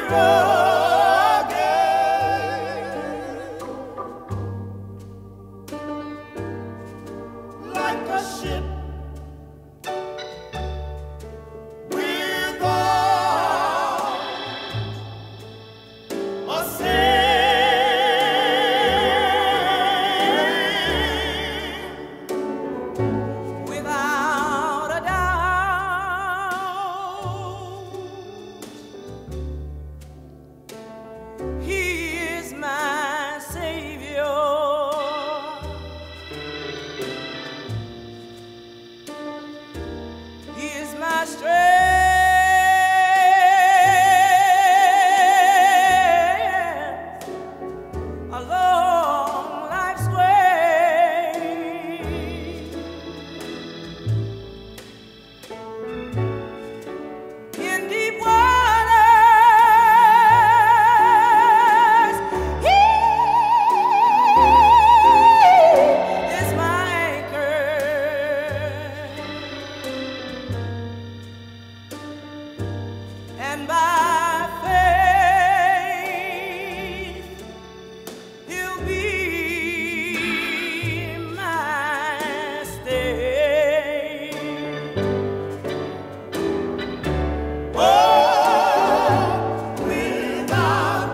like a ship without a sail. Without a doubt, He is my Savior. He is my strength along life's way. In deep waters, He is my anchor. And by faith, He'll be my stay. Oh, without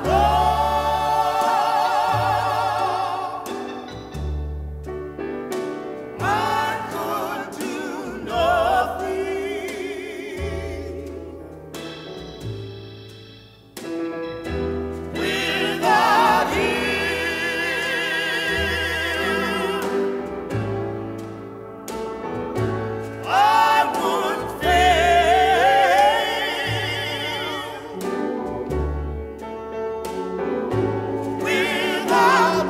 God, I could do nothing. Without Him, I would fail. Without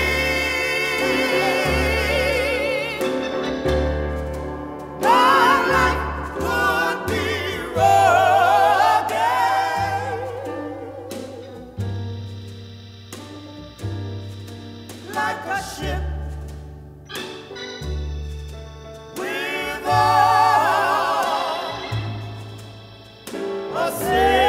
Him, my life would be rugged, like a ship without a sail.